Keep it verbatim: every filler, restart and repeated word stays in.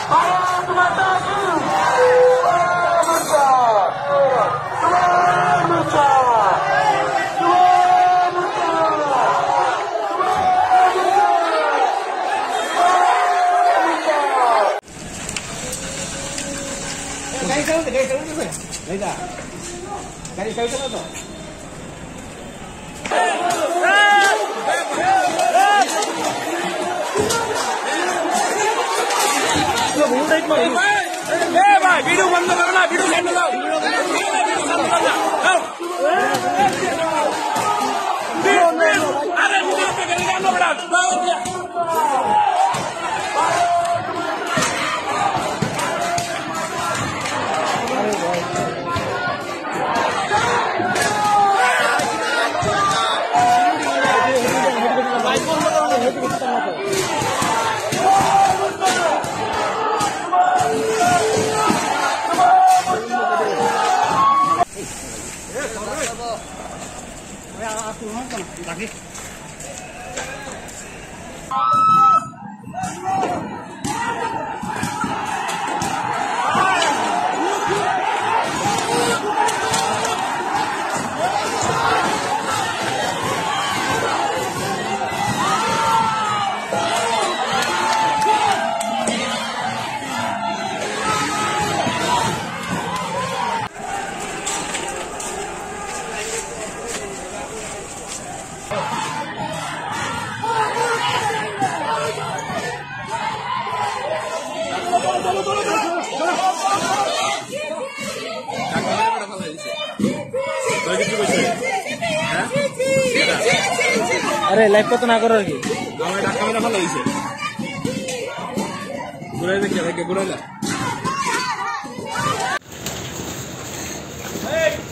Garis jauh, garis jauh tu kan? Garis dah. Garis jauh tu tu. ए भाई video बंद करो ना video send करो वीडियो बंद करना अरे वीडियो पे करेगा ना बड़ा aku nonton lagi. अरे लाइव को तो ना करो कि আমার ঢাকা মেরা ভালো হইছে ঘুরাই দেখে দেখে ঘুরাইলা এই